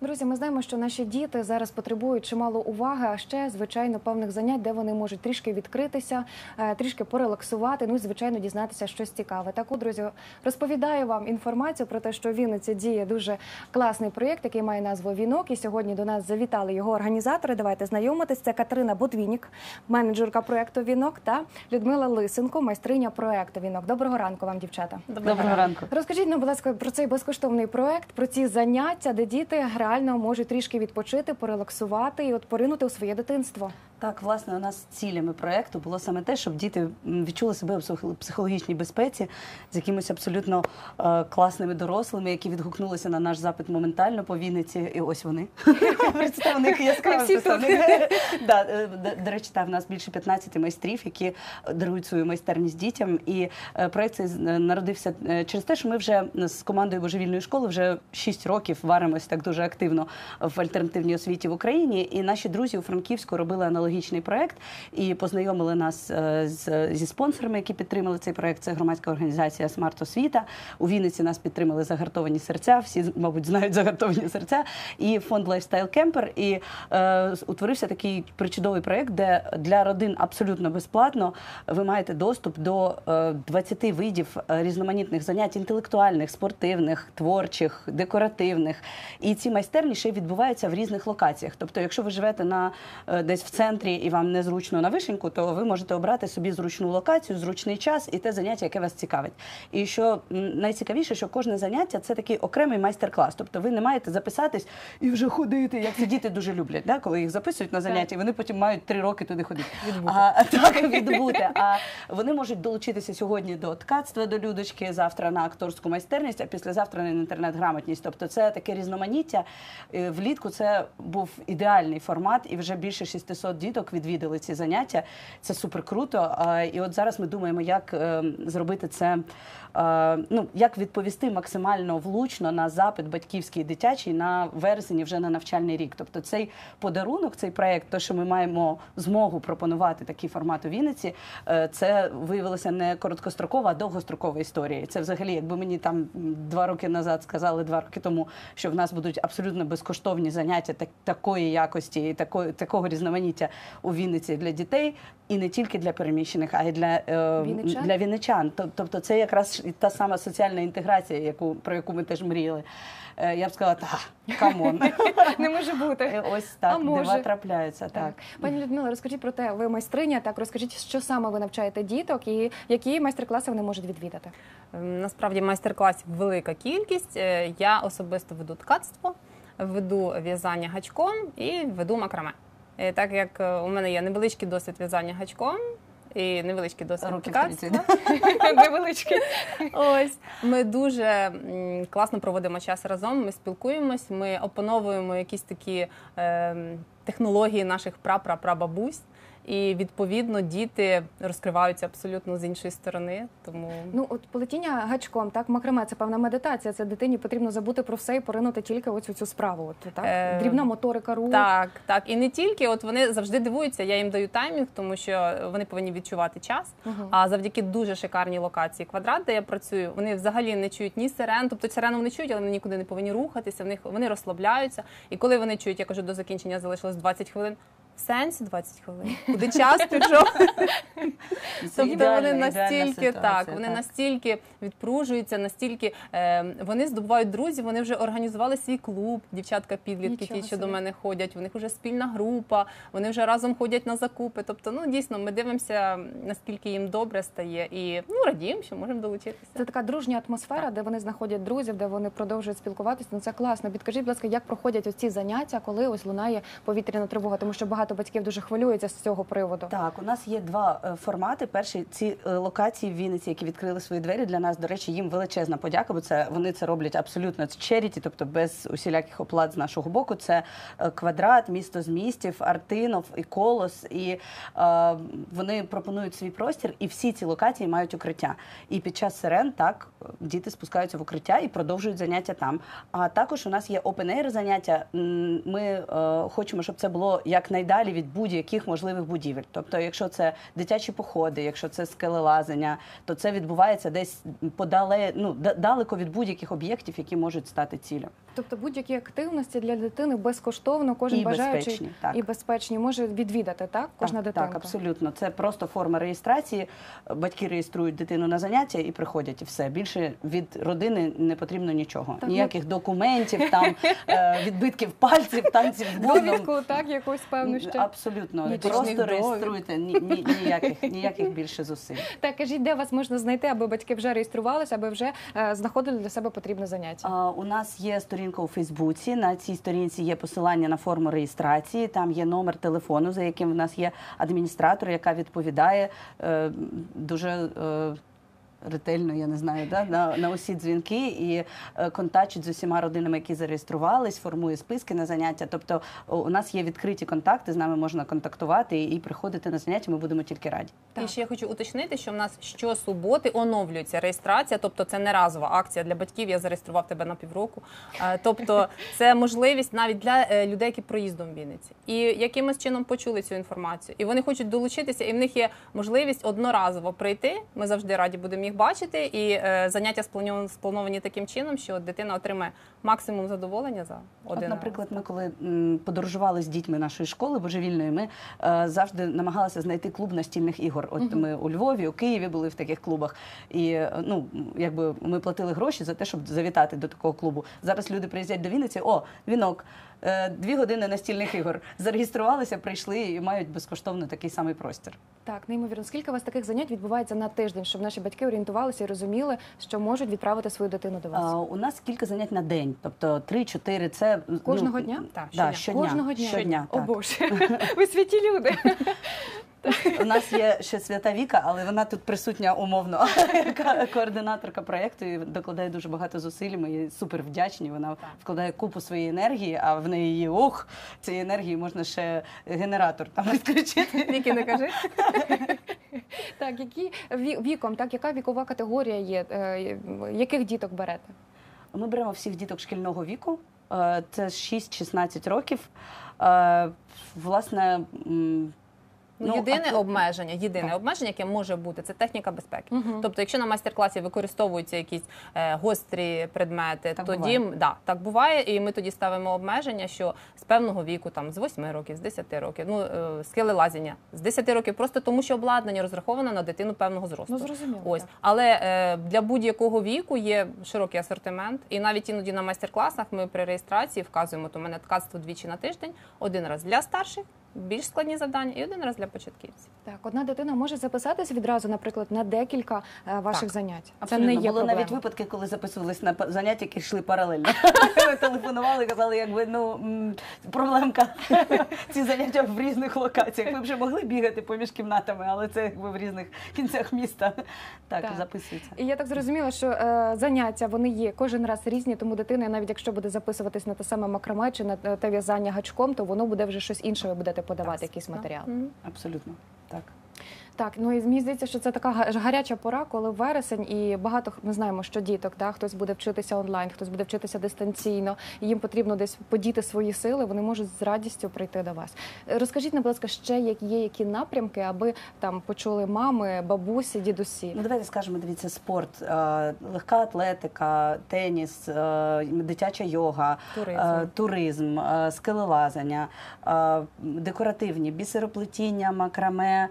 Друзі, ми знаємо, що наші діти зараз потребують чимало уваги, а ще, звичайно, певних занять, де вони можуть трішки відкритися, трішки порелаксувати, ну і, звичайно, дізнатися щось цікаве. Так от, друзі, розповідаю вам інформацію про те, що в Вінниці діє дуже класний проєкт, який має назву «Вінок». І сьогодні до нас завітали його організатори. Давайте знайомитись. Це Катерина Ботвінік, менеджерка проєкту «Вінок», та Людмила Лисенко, майстриня проєкту «Вінок». Доброго ранку вам, дівчата. Доброго ранку. Розкажіть нам, будь ласка, про цей безкоштовний проєкт, про ці заняття, де діти реально можуть трішки відпочити, порелаксувати і от поринути у своє дитинство. Так, власне, у нас цілями проєкту було саме те, щоб діти відчули себе в психологічній безпеці з якимось абсолютно класними дорослими, які відгукнулися на наш запит моментально по Вінниці. І ось вони. Представник яскравий представник. До речі, в нас більше 15 майстрів, які дарують свою майстерність дітям. І проєкт цей народився через те, що ми вже з командою Божевільної школи вже 6 років варимось так дуже активно в альтернативній освіті в Україні. І наші друзі у Франківську робили аналогічний проєкт і познайомили нас зі спонсорами, які підтримали цей проєкт. Це громадська організація «Смарт-освіта». У Вінниці нас підтримали «Загартовані серця», всі, мабуть, знають «Загартовані серця», і фонд «Лайфстайл Кемпер». І утворився такий причудовий проєкт, де для родин абсолютно безплатно ви маєте доступ до 20 видів різноманітних занять інтелектуальних, спортивних, творчих, декоративних. І ці майстерні ще відбуваються в різних локаціях. Тобто, якщо ви живете десь в центрі і вам незручно на Вишеньку, то ви можете обрати собі зручну локацію, зручний час і те заняття, яке вас цікавить. І що найцікавіше, що кожне заняття – це такий окремий майстер-клас. Тобто ви не маєте записатись і вже ходити, як це діти дуже люблять, коли їх записують на заняття, і вони потім мають 3 роки туди ходити. Відбути. А вони можуть долучитися сьогодні до ткацтва, до Людочки, завтра на акторську майстерність, а післязавтра на інтернет-грамотність. Тобто це таке різноманіття. Влітку це був ідеальний формат, і вже більше 600 діток відвідали ці заняття. Це супер круто. І от зараз ми думаємо, як зробити це, як відповісти максимально влучно на запит батьківський і дитячий на вересень, вже на навчальний рік. Тобто цей подарунок, цей проєкт, то, що ми маємо змогу пропонувати такий формат у Вінниці, це виявилося не короткострокова, а довгострокова історія. Це взагалі, якби мені там 2 роки назад сказали, 2 роки тому, що в нас будуть абсолютно безкоштовні заняття такої якості і такого різноманіття у Вінниці для дітей, і не тільки для переміщених, а й для вінничан. Тобто це якраз та сама соціальна інтеграція, про яку ми теж мріяли. Я б сказала, камон. Не може бути. Ось так, дива трапляються. Так. Пані Людмила, розкажіть про те, ви майстриня, розкажіть, що саме ви навчаєте діток і які майстер-класи вони можуть відвідати? Насправді майстер-класів велика кількість. Я особисто веду ткацтво, веду в'язання гачком і веду макраме. Так як у мене є невеличкий досвід в'язання гачком і невеличкий досвід ткацтва. Невеличкий. Ось. Ми дуже класно проводимо час разом, ми спілкуємось, ми опановуємо якісь такі технології наших прапрабабусь. І, відповідно, діти розкриваються абсолютно з іншої сторони. Тому... от плетіння гачком, макраме – це певна медитація. Це дитині потрібно забути про все і поринути тільки ось у цю справу. Дрібна моторика рук. Так. І не тільки. От вони завжди дивуються, я їм даю таймінг, тому що вони повинні відчувати час. А завдяки дуже шикарній локації «Квадрат», де я працюю, вони взагалі не чують ні сирен. Тобто сирену вони чують, але вони нікуди не повинні рухатися, вони розслабляються. І коли вони чують, я кажу, до закінчення залишилось 20 хвилин, в сенсі 20 хвилин. Куди час пішов? Тобто вони настільки відпружуються, настільки вони здобувають друзів, вони вже організували свій клуб, дівчатка-підлітки, ті, що до мене ходять, у них вже спільна група, вони вже разом ходять на закупи. Тобто, дійсно, ми дивимося, наскільки їм добре стає і радіємо, що можемо долучитися. Це така дружня атмосфера, де вони знаходять друзів, де вони продовжують спілкуватися. Це класно. Підкажіть, будь ласка, як проходять ось ці заняття, коли ось лунає повітряна тривога, тому що багато батьків дуже хвилюються з цього приводу. Так, у нас є 2 формати. Перший – ці локації в Вінниці, які відкрили свої двері для нас. До речі, їм величезна подяка, бо вони це роблять абсолютно charity, тобто без усіляких оплат з нашого боку. Це «Квадрат», «Місто з містів», «Артинов» і «Колос». І вони пропонують свій простір, і всі ці локації мають укриття. І під час сирен, діти спускаються в укриття і продовжують заняття там. А також у нас є open-air заняття. Ми хочемо, щоб це було якнайдалі від будь-яких можливих будівель. Тобто, якщо це дитячі походи, якщо це скелелазання, то це відбувається десь далеко від будь-яких об'єктів, які можуть стати ціллю. Тобто будь-які активності для дитини безкоштовно, кожен І бажаючий безпечні, так. і безпечні може відвідати, так? Кожна дитинка? Так, абсолютно. Це просто форма реєстрації. Батьки реєструють дитину на заняття і приходять, і все. Більше від родини не потрібно нічого. Так, Ніяких документів, там, відбитків пальців, танців з бубном. Довідку, так, якусь певну ще. Абсолютно. Нічних Просто довід. реєструйте. Ніяких більше зусиль. Так, кажіть, де вас можна знайти, аби батьки вже реєструвалися, аби вже знаходили для себе потрібне заняття? У нас є сторінка у Фейсбуці. На цій сторінці є посилання на форму реєстрації. Там є номер телефону, за яким в нас є адміністратор, яка відповідає дуже ретельно, я не знаю, на усі дзвінки і контактують з усіма родинами, які зареєструвались, формує списки на заняття. Тобто у нас є відкриті контакти, з нами можна контактувати і приходити на заняття, ми будемо тільки раді. І ще я хочу уточнити, що в нас щосуботи оновлюється реєстрація, тобто це не разова акція для батьків, я зареєстрував тебе на півроку. Тобто це можливість навіть для людей, які проїздом в Вінниці. І якимось чином почули цю інформацію. І вони хочуть долучитися, і в них є можливість одноразово прийти, ми завжди раді будемо їх бачити, і заняття сплановані таким чином, що дитина отримає максимум задоволення за один раз. Наприклад, ми коли подорожували з дітьми нашої школи божевільної, ми завжди намагалися знайти клуб настільних ігор. От ми у Львові, у Києві були в таких клубах. І якби ми платили гроші за те, щоб завітати до такого клубу. Зараз люди приїздять до Вінниці, вінок, 2 години настільних ігор. Зареєструвалися, прийшли і мають безкоштовно такий самий простір. Так, неймовірно. Скільки у вас таких занять відбувається на тиждень, щоб наші батьки орієнтувалися і розуміли, що можуть відправити свою дитину до вас? У нас кілька занять на день, тобто 3-4. Це Кожного дня? Так, щодня. Кожного дня? Щодня, О так. Боже, ви святі люди. У нас є ще Свята Віка, але вона тут присутня умовно, яка координаторка проєкту і докладає дуже багато зусиль. Ми їй супер вдячні. Вона вкладає купу своєї енергії, а в неї цієї енергії можна ще генератор там відключити. Віки, не кажи. Так, віком, так, яка вікова категорія є? Яких діток берете? Ми беремо всіх діток шкільного віку. Це 6-16 років. Власне, Єдине обмеження, яке може бути, це техніка безпеки. Тобто, якщо на майстер-класі використовуються якісь гострі предмети, так тоді буває. Так буває, і ми тоді ставимо обмеження, що з певного віку, там з 8 років, з 10 років, скелелазіння з 10 років, просто тому що обладнання розраховано на дитину певного зросту. Зрозуміло. Ось, так. але для будь-якого віку є широкий асортимент, і навіть іноді на майстер-класах ми при реєстрації вказуємо, то у мене ткацтво 2 на тиждень, 1 раз для старших, більш складні завдання, і 1 раз для початківців. Так, одна дитина може записатись відразу, наприклад, на декілька ваших занять. Абсолютно. Це не є Були проблема. навіть випадки, коли записувались на заняття, які йшли паралельно. Ми телефонували, казали, проблемка. Ці заняття в різних локаціях. Ми вже могли бігати поміж кімнатами, але це в різних кінцях міста. Так, записується. І я так зрозуміла, що заняття, вони є кожен раз різні, тому дитина, навіть якщо буде записуватись на те саме макраме чи на те в'язання гачком, то воно буде вже щось інше, ви будете подавати, якийсь матеріал. Абсолютно, так. Так, і мені здається, що це така гаряча пора, коли вересень, і багато, ми знаємо, що діток, хтось буде вчитися онлайн, хтось буде вчитися дистанційно, і їм потрібно десь подіти свої сили, вони можуть з радістю прийти до вас. Розкажіть, будь ласка, ще є які напрямки, аби там почули мами, бабусі, дідусі? Давайте скажемо, дивіться, спорт, легка атлетика, теніс, дитяча йога, туризм, скелелазання, декоративні, бісероплетіння, макраме,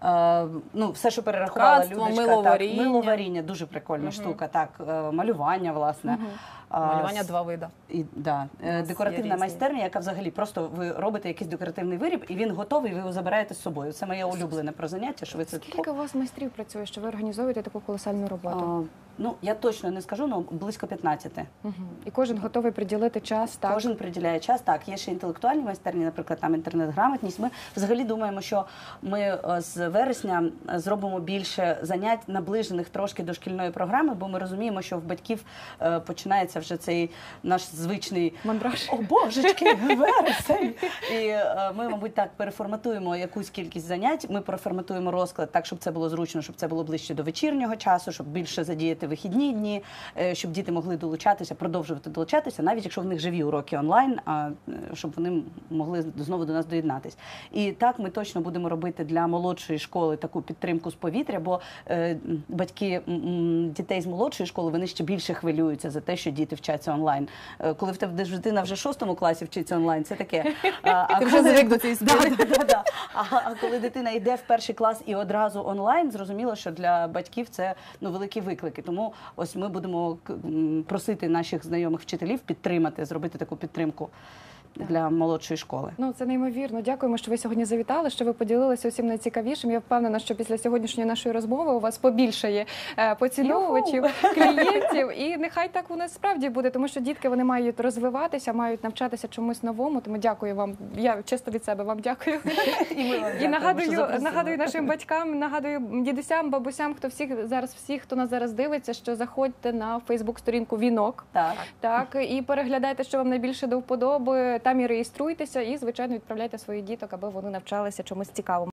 все, що перерахувала Ткацтво, Людочка. миловаріння. Миловаріння, дуже прикольна штука, так, малювання, власне. Малювання 2 види. Декоративна майстерня, яка взагалі просто ви робите якийсь декоративний виріб, і він готовий, ви його забираєте з собою. Це моє улюблене про заняття, що ви це... Скільки у вас майстрів працює, що ви організовуєте таку колосальну роботу? Я точно не скажу, але близько 15. І кожен готовий приділити час, так? Кожен приділяє час, так. Є ще інтелектуальні майстерні, наприклад, там інтернет-грамотність. Ми взагалі думаємо, що ми з вересня зробимо більше занять, наближених трошки до шкільної програми, бо ми розуміємо, що в батьків починається вже цей наш звичний мандраж. О, божечки, вересень! І ми, мабуть, так переформатуємо якусь кількість занять, ми переформатуємо розклад так, щоб це було зручно, щоб це було ближче до вечірнього часу, щоб більше задіяти зробити вихідні дні, щоб діти могли долучатися, продовжувати долучатися, навіть якщо в них живі уроки онлайн, щоб вони могли знову до нас доєднатись. І так ми точно будемо робити для молодшої школи таку підтримку з повітря, бо батьки дітей з молодшої школи, вони ще більше хвилюються за те, що діти вчаться онлайн. Коли в тебе дитина вже в 6 класі вчиться онлайн, це таке. Ти вже звик до цієї справи. А коли дитина йде в 1 клас і одразу онлайн, зрозуміло, що для батьків це великі виклики. Тому ось ми будемо просити наших знайомих вчителів підтримати, зробити таку підтримку для молодшої школи. Ну, це неймовірно. Дякуємо, що ви сьогодні завітали, що ви поділилися усім найцікавішим. Я впевнена, що після сьогоднішньої нашої розмови у вас побільшає поціновувачів, клієнтів. І нехай так у нас справді буде, тому що дітки, вони мають розвиватися, мають навчатися чомусь новому. Тому дякую вам. Я чисто від себе вам дякую. І нагадую нашим батькам, нагадую дідусям, бабусям, хто нас зараз дивиться, що заходьте на Фейсбук-сторінку «Вінок». Так, і переглядайте, що вам найбільше до вподоби. Там і реєструйтеся, і, звичайно, відправляйте своїх діток, аби вони навчалися чомусь цікавому.